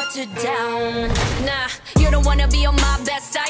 watered down. Nah, you don't wanna be on my best side.